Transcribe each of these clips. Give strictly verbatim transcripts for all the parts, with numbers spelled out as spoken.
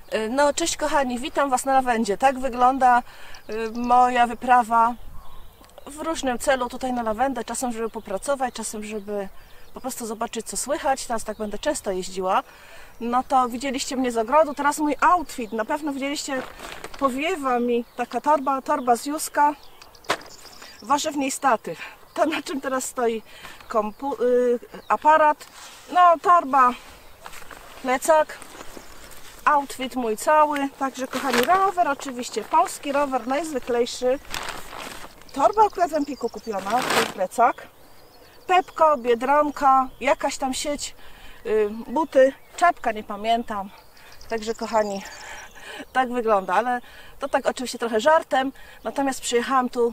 No cześć kochani, witam Was na lawendzie. Tak wygląda moja wyprawa w różnym celu tutaj na lawendę. Czasem żeby popracować, czasem żeby po prostu zobaczyć co słychać. Teraz tak będę często jeździła. No to widzieliście mnie z ogrodu. Teraz mój outfit. Na pewno widzieliście, powiewa mi taka torba, torba z Józka. Waży w niej statyw. To na czym teraz stoi kompu- y, aparat. No torba, plecak. Outfit mój cały, także kochani, rower oczywiście, polski rower najzwyklejszy. Torba akurat w Empiku kupiona, ten plecak. Pepko, Biedronka, jakaś tam sieć, yy, buty, czapka, nie pamiętam. Także kochani, tak wygląda, ale to tak oczywiście trochę żartem. Natomiast przyjechałam tu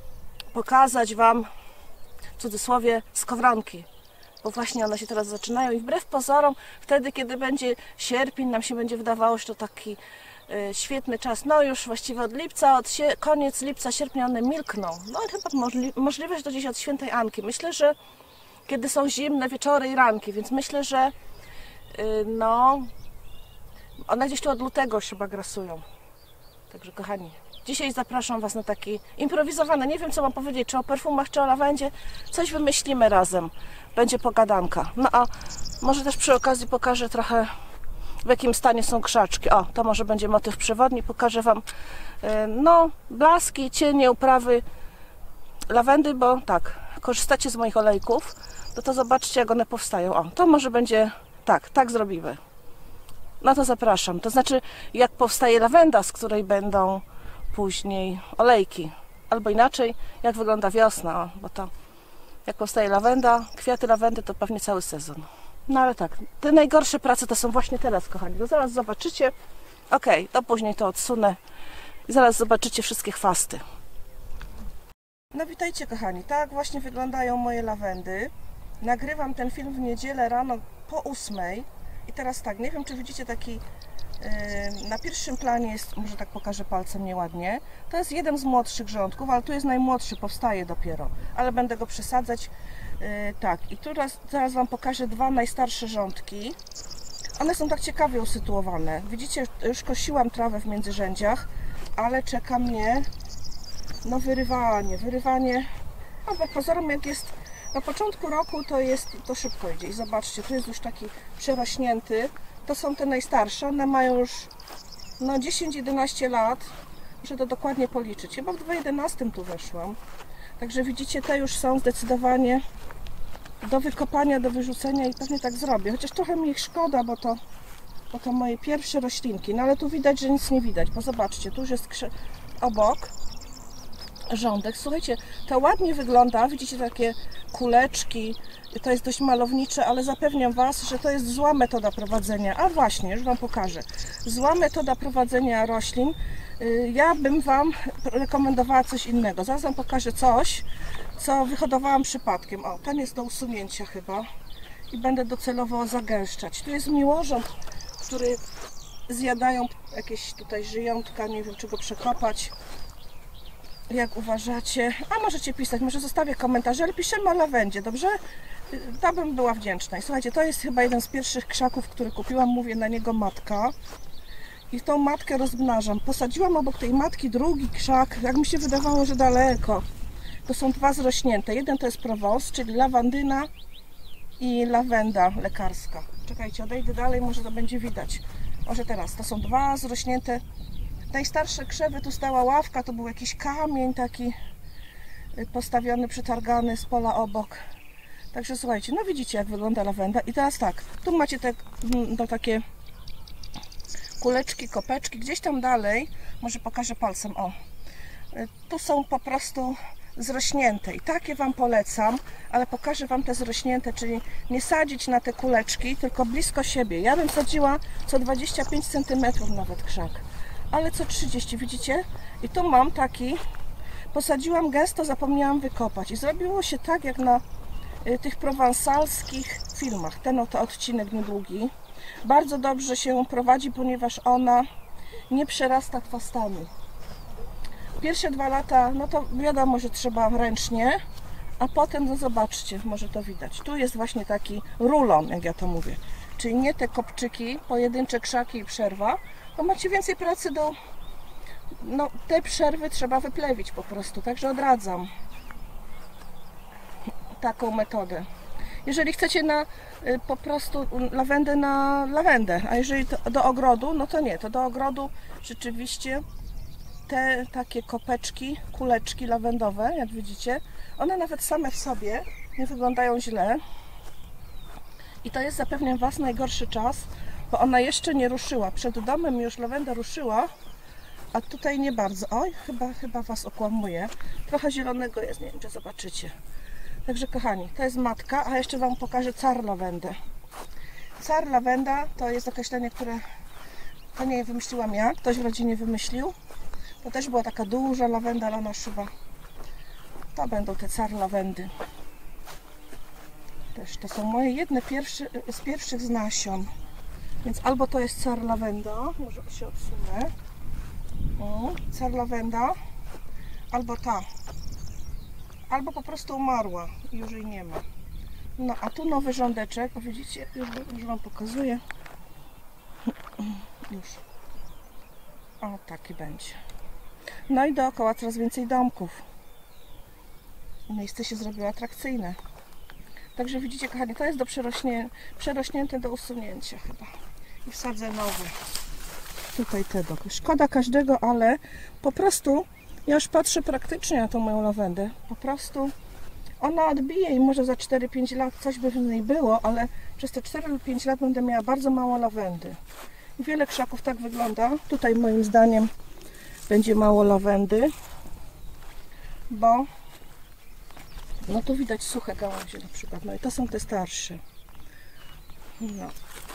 pokazać Wam, w cudzysłowie, skowronki. Bo właśnie one się teraz zaczynają i wbrew pozorom, wtedy kiedy będzie sierpień, nam się będzie wydawało, że to taki y, świetny czas. No już właściwie od lipca, od sie- koniec lipca, sierpnia one milkną. No chyba możli- możliwe, że to gdzieś od świętej Anki. Myślę, że kiedy są zimne wieczory i ranki, więc myślę, że y, no one gdzieś tu od lutego już chyba grasują. Także kochani, dzisiaj zapraszam Was na taki improwizowany, nie wiem co mam powiedzieć, czy o perfumach, czy o lawendzie, coś wymyślimy razem, będzie pogadanka. No a może też przy okazji pokażę trochę, w jakim stanie są krzaczki. O, to może będzie motyw przewodni, pokażę Wam no, blaski, cienie, uprawy lawendy, bo tak, korzystacie z moich olejków, to to zobaczcie jak one powstają. O, to może będzie, tak, tak zrobimy. No to zapraszam, to znaczy jak powstaje lawenda, z której będą później olejki, albo inaczej, jak wygląda wiosna, o, bo to jak powstaje lawenda, kwiaty lawendy to pewnie cały sezon. No ale tak, te najgorsze prace to są właśnie teraz, kochani, to zaraz zobaczycie, okej, to później to odsunę i zaraz zobaczycie wszystkie chwasty. No witajcie kochani, tak właśnie wyglądają moje lawendy. Nagrywam ten film w niedzielę rano po ósmej i teraz tak, nie wiem czy widzicie taki na pierwszym planie jest, może tak pokażę palcem nieładnie, to jest jeden z młodszych rządków, ale tu jest najmłodszy, powstaje dopiero, ale będę go przesadzać. Tak, i tu teraz, teraz Wam pokażę dwa najstarsze rządki. One są tak ciekawie usytuowane. Widzicie, już kosiłam trawę w międzyrzędziach, ale czeka mnie no wyrywanie, wyrywanie, a po pozorom jak jest na początku roku, to jest, to szybko idzie i zobaczcie, tu jest już taki przerośnięty. To są te najstarsze, one mają już no dziesięć jedenaście lat, muszę to dokładnie policzyć, chyba w dwa tysiące jedenastym tu weszłam. Także widzicie, te już są zdecydowanie do wykopania, do wyrzucenia i pewnie tak zrobię. Chociaż trochę mi ich szkoda, bo to, bo to moje pierwsze roślinki, no ale tu widać, że nic nie widać, bo zobaczcie, tu już jest obok rządek. Słuchajcie, to ładnie wygląda, widzicie takie kuleczki, to jest dość malownicze, ale zapewniam Was, że to jest zła metoda prowadzenia. A właśnie, już Wam pokażę. Zła metoda prowadzenia roślin. Ja bym Wam rekomendowała coś innego. Zaraz Wam pokażę coś, co wyhodowałam przypadkiem. O, ten jest do usunięcia chyba i będę docelowo zagęszczać. Tu jest miłożąt, który zjadają jakieś tutaj żyjątka, nie wiem czy go przekopać. Jak uważacie? A możecie pisać, może zostawię komentarze, ale piszemy o lawendzie, dobrze? Ta bym była wdzięczna. I słuchajcie, to jest chyba jeden z pierwszych krzaków, który kupiłam, mówię na niego matka. I tą matkę rozmnażam. Posadziłam obok tej matki drugi krzak, jak mi się wydawało, że daleko. To są dwa zrośnięte. Jeden to jest Provence, czyli lawandyna i lawenda lekarska. Czekajcie, odejdę dalej, może to będzie widać. Może teraz, to są dwa zrośnięte. Najstarsze krzewy, tu stała ławka, to był jakiś kamień taki postawiony, przetargany z pola obok. Także słuchajcie, no widzicie jak wygląda lawenda. I teraz tak, tu macie te no, takie kuleczki, kopeczki, gdzieś tam dalej, może pokażę palcem, o. Tu są po prostu zrośnięte i takie Wam polecam, ale pokażę Wam te zrośnięte, czyli nie sadzić na te kuleczki, tylko blisko siebie. Ja bym sadziła co dwadzieścia pięć centymetrów nawet krzak. Ale co trzydzieści, widzicie? I tu mam taki, posadziłam gęsto, zapomniałam wykopać i zrobiło się tak jak na y, tych prowansalskich filmach. Ten oto odcinek niedługi. Bardzo dobrze się prowadzi, ponieważ ona nie przerasta chwastami. Pierwsze dwa lata, no to wiadomo, że trzeba ręcznie, a potem, no zobaczcie, może to widać. Tu jest właśnie taki rulon, jak ja to mówię. czyli nie te kopczyki, pojedyncze krzaki i przerwa, bo macie więcej pracy do... No, te przerwy trzeba wyplewić po prostu, także odradzam taką metodę. Jeżeli chcecie na y, po prostu lawendę na lawendę, a jeżeli to do ogrodu, no to nie, to do ogrodu rzeczywiście te takie kopeczki, kuleczki lawendowe, jak widzicie, one nawet same w sobie nie wyglądają źle. I to jest, zapewniam Was, najgorszy czas, bo ona jeszcze nie ruszyła. Przed domem już lawenda ruszyła, a tutaj nie bardzo. Oj, chyba, chyba Was okłamuję. Trochę zielonego jest, nie wiem, czy zobaczycie. Także kochani, to jest matka, a jeszcze Wam pokażę car lawendę. Car lawenda to jest określenie, które to nie wymyśliłam ja, ktoś w rodzinie wymyślił. To też była taka duża lawenda, ale ona szyba. To będą te car lawendy. Też to są moje jedne pierwsze, z pierwszych z nasion. Więc albo to jest car lawenda, może się odsunę. O, car lawenda, albo ta. Albo po prostu umarła i już jej nie ma. No a tu nowy rządeczek, o widzicie, już, już Wam pokazuję. Już. O, taki będzie. No i dookoła coraz więcej domków. Miejsce się zrobiło atrakcyjne. Także widzicie, kochani, to jest do przerośnie, przerośnięte do usunięcia chyba. I wsadzę nowy. Tutaj tego. Szkoda każdego, ale po prostu ja już patrzę praktycznie na tą moją lawendę. Po prostu ona odbije i może za cztery pięć lat coś by w niej było, ale przez te cztery lub pięć lat będę miała bardzo mało lawendy. I wiele krzaków tak wygląda. Tutaj moim zdaniem będzie mało lawendy, bo no tu widać suche gałęzie na przykład. No i to są te starsze. No.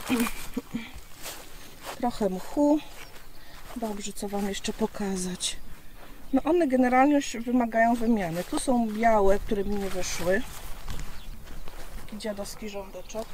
Trochę mchu. Dobrze, co Wam jeszcze pokazać. No one generalnie już wymagają wymiany. Tu są białe, które mi nie wyszły. Taki dziadowski rządeczek.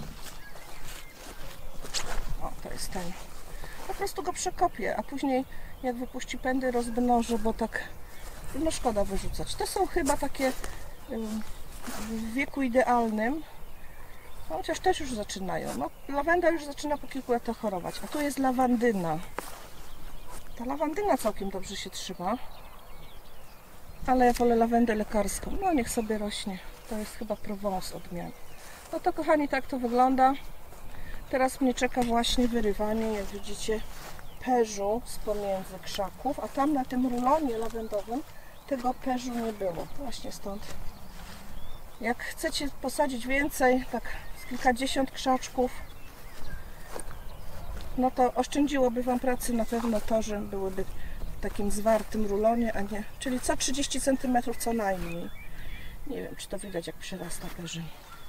O, to jest ten. Po prostu go przekopię, a później jak wypuści pędy, rozmnożę, bo tak no szkoda wyrzucać. To są chyba takie w wieku idealnym, chociaż też już zaczynają. No, lawenda już zaczyna po kilku latach chorować, a tu jest lawandyna. Ta lawandyna całkiem dobrze się trzyma, ale ja wolę lawendę lekarską. No niech sobie rośnie. To jest chyba Provence odmiany. No to kochani, tak to wygląda. Teraz mnie czeka właśnie wyrywanie, jak widzicie, perzu z pomiędzy krzaków, a tam na tym rulonie lawendowym tego perzu nie było. Właśnie stąd. Jak chcecie posadzić więcej, tak z kilkadziesiąt krzaczków, no to oszczędziłoby Wam pracy na pewno to, że byłyby w takim zwartym rulonie, a nie, czyli co trzydzieści centymetrów co najmniej. Nie wiem, czy to widać, jak przyrasta perzyn.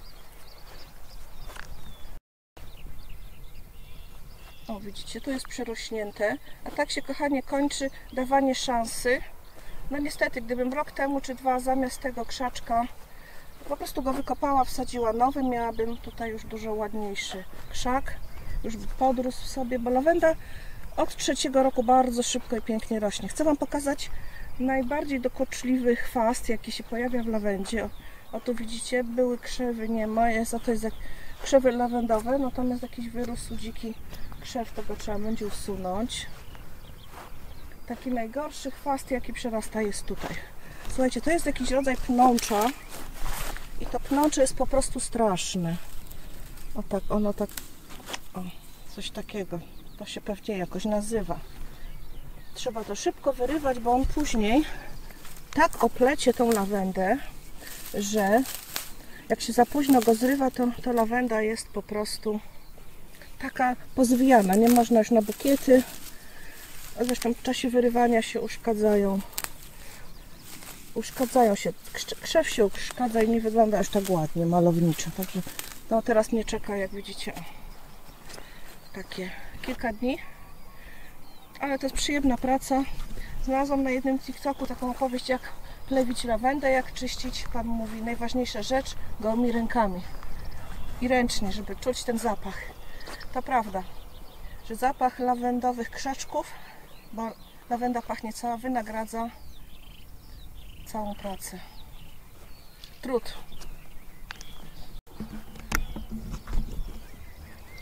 O, widzicie, tu jest przerośnięte, a tak się, kochanie, kończy dawanie szansy. No niestety, gdybym rok temu czy dwa zamiast tego krzaczka po prostu go wykopała, wsadziła nowy, miałabym tutaj już dużo ładniejszy krzak. Już podrósł sobie, bo lawenda od trzeciego roku bardzo szybko i pięknie rośnie. Chcę Wam pokazać najbardziej dokuczliwy chwast, jaki się pojawia w lawendzie. O, o tu widzicie, były krzewy, nie ma, jest, a to jest krzewy lawendowe, natomiast jakiś wyrósł dziki krzew, tego trzeba będzie usunąć. Taki najgorszy chwast, jaki przerasta, jest tutaj. Słuchajcie, to jest jakiś rodzaj pnącza i to pnącze jest po prostu straszne. O tak, ono tak, o, coś takiego. To się pewnie jakoś nazywa. Trzeba to szybko wyrywać, bo on później tak oplecie tą lawendę, że jak się za późno go zrywa, to, to lawenda jest po prostu taka pozwijana. Nie można już na bukiety. Zresztą w czasie wyrywania się uszkadzają. Uszkadzają się. Krzew się uszkadza i nie wygląda aż tak ładnie, malowniczo. Także no teraz mnie czeka, jak widzicie, takie kilka dni. Ale to jest przyjemna praca. Znalazłam na jednym TikToku taką opowieść, jak plewić lawendę, jak czyścić. Pan mówi, najważniejsza rzecz, gołymi rękami i ręcznie, żeby czuć ten zapach. To prawda, że zapach lawendowych krzaczków, bo lawenda pachnie cała, wynagradza całą pracę. Trud.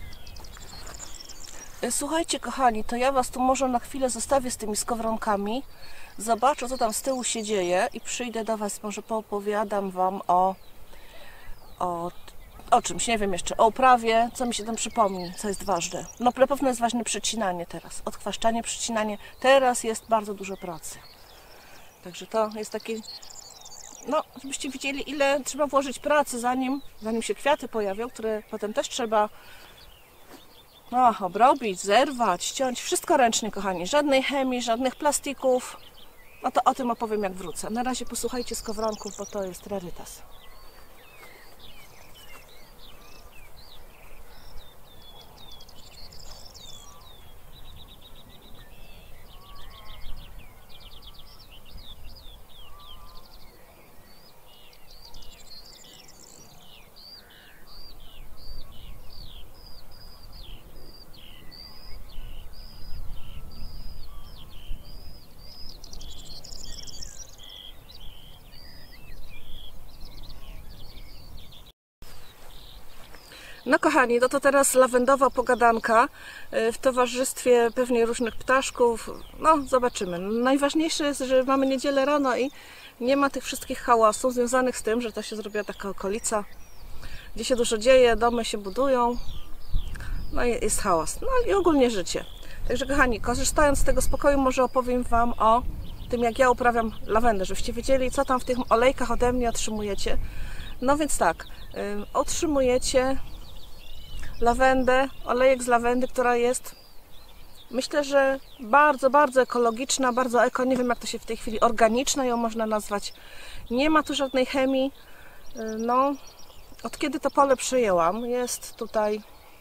Słuchajcie kochani, to ja Was tu może na chwilę zostawię z tymi skowronkami. Zobaczę, co tam z tyłu się dzieje i przyjdę do Was, może poopowiadam Wam o, o, o czymś, nie wiem jeszcze, o uprawie, co mi się tam przypomni, co jest ważne. No na pewno jest ważne przecinanie teraz, odchwaszczanie, przecinanie. Teraz jest bardzo dużo pracy. Także to jest taki, no żebyście widzieli, ile trzeba włożyć pracy, zanim, zanim się kwiaty pojawią, które potem też trzeba no, obrobić, zerwać, ściąć. Wszystko ręcznie, kochani. Żadnej chemii, żadnych plastików. No to o tym opowiem, jak wrócę. Na razie posłuchajcie skowronków, bo to jest rarytas. No kochani, no to teraz lawendowa pogadanka w towarzystwie pewnie różnych ptaszków. No zobaczymy. Najważniejsze jest, że mamy niedzielę rano i nie ma tych wszystkich hałasów związanych z tym, że to się zrobiła taka okolica, gdzie się dużo dzieje, domy się budują, no i jest hałas. No i ogólnie życie. Także kochani, korzystając z tego spokoju, może opowiem Wam o tym, jak ja uprawiam lawendę, żebyście wiedzieli, co tam w tych olejkach ode mnie otrzymujecie. No więc tak, yy, otrzymujecie lawendę, olejek z lawendy, która jest, myślę, że bardzo, bardzo ekologiczna, bardzo eko, nie wiem jak to się w tej chwili, organiczna ją można nazwać. Nie ma tu żadnej chemii. No, od kiedy to pole przejęłam, jest tutaj,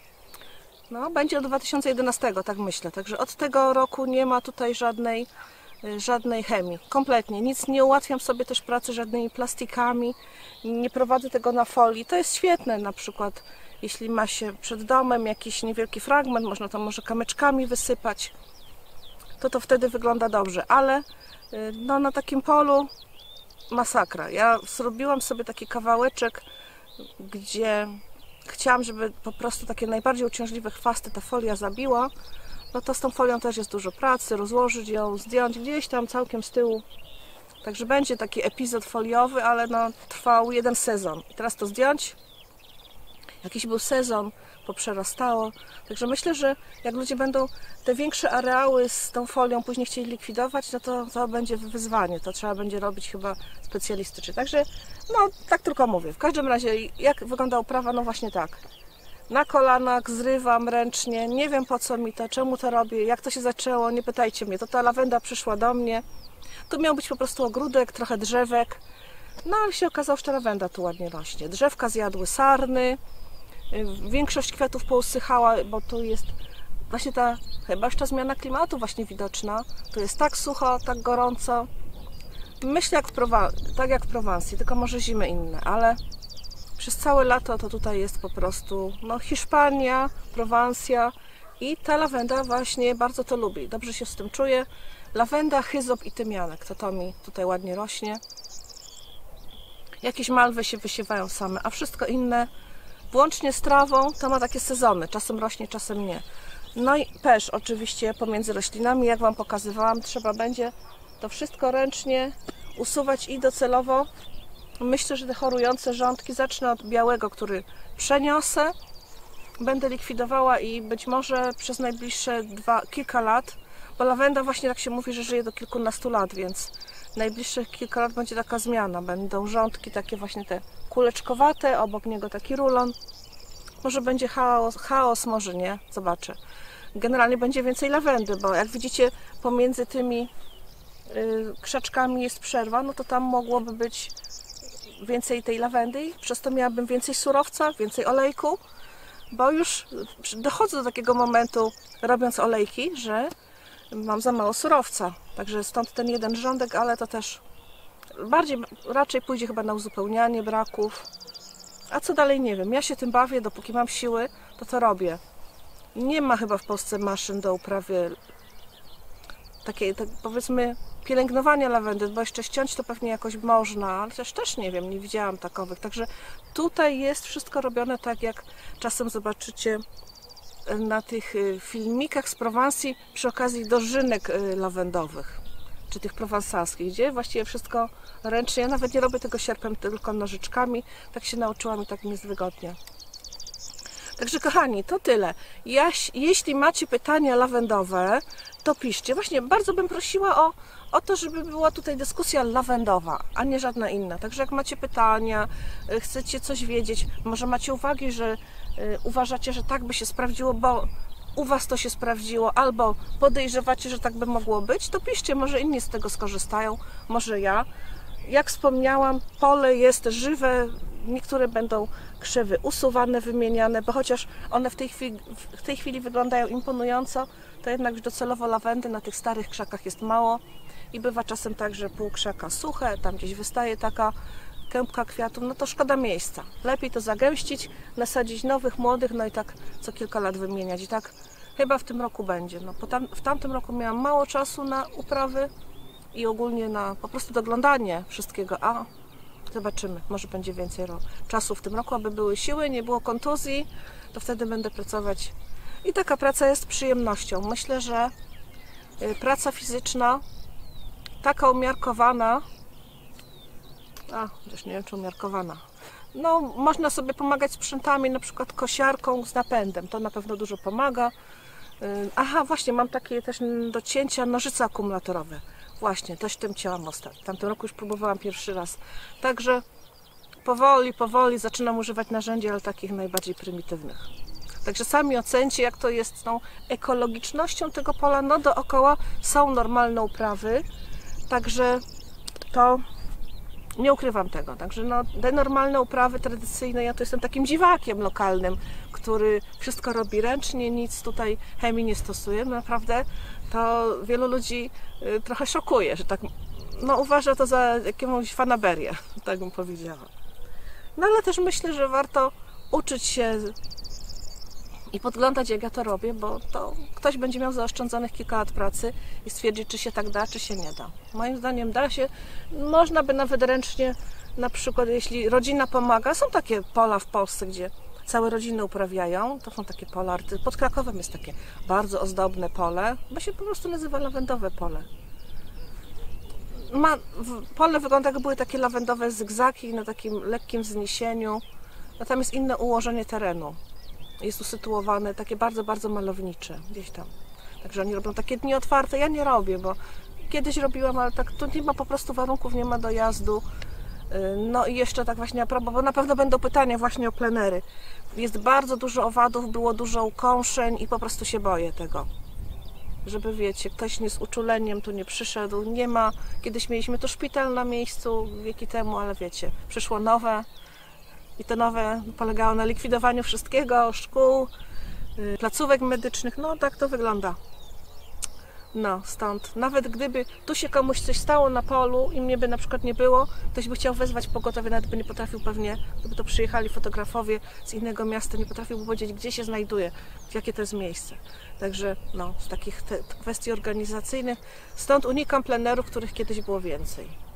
no będzie od dwa tysiące jedenastego, tak myślę. Także od tego roku nie ma tutaj żadnej, żadnej chemii. Kompletnie. Nic, nie ułatwiam sobie też pracy żadnymi plastikami. Nie prowadzę tego na folii. To jest świetne, na przykład jeśli ma się przed domem jakiś niewielki fragment, można to może kamyczkami wysypać, to to wtedy wygląda dobrze, ale no, na takim polu masakra. Ja zrobiłam sobie taki kawałeczek, gdzie chciałam, żeby po prostu takie najbardziej uciążliwe chwasty ta folia zabiła. No to z tą folią też jest dużo pracy, rozłożyć ją, zdjąć gdzieś tam całkiem z tyłu. Także będzie taki epizod foliowy, ale no, trwał jeden sezon. I teraz to zdjąć. Jakiś był sezon, poprzerastało. Także myślę, że jak ludzie będą te większe areały z tą folią później chcieli likwidować, no to to będzie wyzwanie. To trzeba będzie robić chyba specjalistycznie. Także, no tak tylko mówię. W każdym razie, jak wygląda uprawa? No właśnie tak. Na kolanach, zrywam ręcznie. Nie wiem po co mi to, czemu to robię, jak to się zaczęło. Nie pytajcie mnie. To ta lawenda przyszła do mnie. Tu miał być po prostu ogródek, trochę drzewek. No ale się okazało, że ta lawenda tu ładnie rośnie. Drzewka zjadły sarny. Większość kwiatów pousychała, bo tu jest właśnie ta chyba jeszcze zmiana klimatu właśnie widoczna. Tu jest tak sucho, tak gorąco. Myślę jak w Prowansji, tak jak w Prowansji, tylko może zimy inne, ale przez całe lato to tutaj jest po prostu no, Hiszpania, Prowansja i ta lawenda właśnie bardzo to lubi. Dobrze się z tym czuję. Lawenda, hyzop i tymianek, to to mi tutaj ładnie rośnie. Jakieś malwy się wysiewają same, a wszystko inne włącznie z trawą, to ma takie sezony, czasem rośnie, czasem nie. No i pesz oczywiście pomiędzy roślinami, jak Wam pokazywałam, trzeba będzie to wszystko ręcznie usuwać i docelowo. Myślę, że te chorujące rządki zacznę od białego, który przeniosę, będę likwidowała i być może przez najbliższe dwa, kilka lat, bo lawenda właśnie tak się mówi, że żyje do kilkunastu lat, więc najbliższych kilka lat będzie taka zmiana. Będą rządki takie właśnie te kuleczkowate, obok niego taki rulon. Może będzie chaos, chaos, może nie, zobaczę. Generalnie będzie więcej lawendy, bo jak widzicie pomiędzy tymi yy, krzaczkami jest przerwa, no to tam mogłoby być więcej tej lawendy i przez to miałabym więcej surowca, więcej olejku, bo już dochodzę do takiego momentu, robiąc olejki, że mam za mało surowca. Także stąd ten jeden rządek, ale to też bardziej, raczej pójdzie chyba na uzupełnianie braków. A co dalej nie wiem. Ja się tym bawię, dopóki mam siły, to to robię. Nie ma chyba w Polsce maszyn do uprawy takiej, tak powiedzmy, pielęgnowania lawendy, bo jeszcze ściąć to pewnie jakoś można, ale też, też nie wiem, nie widziałam takowych. Także tutaj jest wszystko robione tak, jak czasem zobaczycie na tych filmikach z Prowansji przy okazji dożynek lawendowych, czy tych prowansalskich, gdzie właściwie wszystko ręcznie. Ja nawet nie robię tego sierpem, tylko nożyczkami. Tak się nauczyłam i tak mi jest wygodnie. Także kochani, to tyle. Jaś, jeśli macie pytania lawendowe, to piszcie. Właśnie bardzo bym prosiła o, o to, żeby była tutaj dyskusja lawendowa, a nie żadna inna. Także jak macie pytania, chcecie coś wiedzieć, może macie uwagi, że y, uważacie, że tak by się sprawdziło, bo u Was to się sprawdziło, albo podejrzewacie, że tak by mogło być, to piszcie, może inni z tego skorzystają, może ja. Jak wspomniałam, pole jest żywe, niektóre będą krzewy usuwane, wymieniane, bo chociaż one w tej chwili, w tej chwili wyglądają imponująco, to jednak już docelowo lawendy na tych starych krzakach jest mało i bywa czasem tak, że pół krzaka suche, tam gdzieś wystaje taka kępka kwiatów, no to szkoda miejsca. Lepiej to zagęścić, nasadzić nowych, młodych, no i tak co kilka lat wymieniać. I tak chyba w tym roku będzie. No, po tam, w tamtym roku miałam mało czasu na uprawy i ogólnie na po prostu doglądanie wszystkiego, a zobaczymy, może będzie więcej czasu w tym roku, aby były siły, nie było kontuzji, to wtedy będę pracować. I taka praca jest przyjemnością. Myślę, że praca fizyczna, taka umiarkowana, a, już nie wiem, czy umiarkowana, no, można sobie pomagać sprzętami, na przykład kosiarką z napędem, to na pewno dużo pomaga. Aha, właśnie, mam takie też do cięcia nożyce akumulatorowe. Właśnie, też tym cięłam ostatnio. W tamtym roku już próbowałam pierwszy raz. Także powoli, powoli zaczynam używać narzędzi, ale takich najbardziej prymitywnych. Także sami ocencie, jak to jest z tą ekologicznością tego pola. No dookoła są normalne uprawy, także to nie ukrywam tego. Także no, te normalne uprawy tradycyjne, ja to jestem takim dziwakiem lokalnym, który wszystko robi ręcznie, nic tutaj chemii nie stosuje. Naprawdę to wielu ludzi y, trochę szokuje, że tak, no uważa to za jakąś fanaberię, tak bym powiedziała. No ale też myślę, że warto uczyć się i podglądać, jak ja to robię, bo to ktoś będzie miał zaoszczędzonych kilka lat pracy i stwierdzić, czy się tak da, czy się nie da. Moim zdaniem da się, można by nawet ręcznie, na przykład jeśli rodzina pomaga, są takie pola w Polsce, gdzie całe rodziny uprawiają, to są takie pola, pod Krakowem jest takie bardzo ozdobne pole, bo się po prostu nazywa lawendowe pole. Ma, pole wygląda, jakby były takie lawendowe zygzaki na takim lekkim wzniesieniu, no tam jest inne ułożenie terenu. Jest usytuowane, takie bardzo, bardzo malownicze gdzieś tam. Także oni robią takie dni otwarte. Ja nie robię, bo kiedyś robiłam, ale tak tu nie ma po prostu warunków, nie ma dojazdu. No i jeszcze tak właśnie a propos, bo na pewno będą pytania właśnie o plenery. Jest bardzo dużo owadów, było dużo ukąszeń i po prostu się boję tego. Żeby wiecie, ktoś nie z uczuleniem tu nie przyszedł, nie ma. Kiedyś mieliśmy tu szpital na miejscu wieki temu, ale wiecie, przyszło nowe. I to nowe polegało na likwidowaniu wszystkiego, szkół, placówek medycznych, no tak to wygląda. No stąd, nawet gdyby tu się komuś coś stało na polu i mnie by na przykład nie było, ktoś by chciał wezwać pogotowie, nawet by nie potrafił pewnie, gdyby to przyjechali fotografowie z innego miasta, nie potrafił powiedzieć, gdzie się znajduje, jakie to jest miejsce. Także no, z takich te, kwestii organizacyjnych, stąd unikam plenerów, których kiedyś było więcej.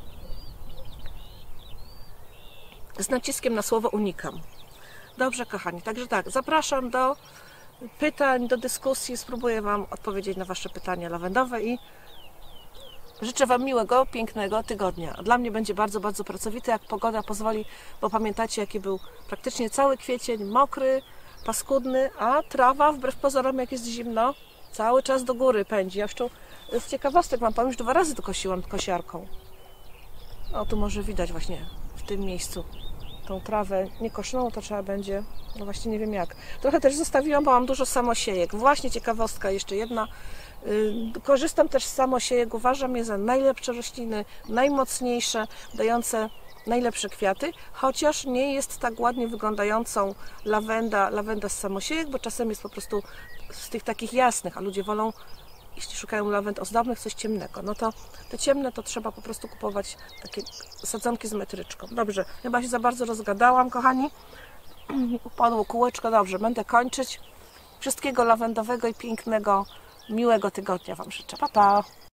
Z naciskiem na słowo unikam. Dobrze, kochani, także tak, zapraszam do pytań, do dyskusji, spróbuję Wam odpowiedzieć na Wasze pytania lawendowe i życzę Wam miłego, pięknego tygodnia. Dla mnie będzie bardzo, bardzo pracowity, jak pogoda pozwoli, bo pamiętacie, jaki był praktycznie cały kwiecień, mokry, paskudny, a trawa, wbrew pozorom, jak jest zimno, cały czas do góry pędzi. Ja jeszcze z ciekawostek Wam powiem, już dwa razy to kosiłam kosiarką. O, tu może widać właśnie w tym miejscu tą trawę niekoszoną, to trzeba będzie, no właśnie nie wiem jak. Trochę też zostawiłam, bo mam dużo samosiejek. Właśnie ciekawostka jeszcze jedna. Yy, korzystam też z samosiejek, uważam je za najlepsze rośliny, najmocniejsze, dające najlepsze kwiaty, chociaż nie jest tak ładnie wyglądającą lawenda, lawenda z samosiejek, bo czasem jest po prostu z tych takich jasnych, a ludzie wolą, jeśli szukają lawend ozdobnych, coś ciemnego. No to te ciemne to trzeba po prostu kupować takie sadzonki z metryczką. Dobrze, chyba się za bardzo rozgadałam, kochani. Upadło kółeczko, dobrze, będę kończyć. Wszystkiego lawendowego i pięknego, miłego tygodnia Wam życzę. Pa, pa!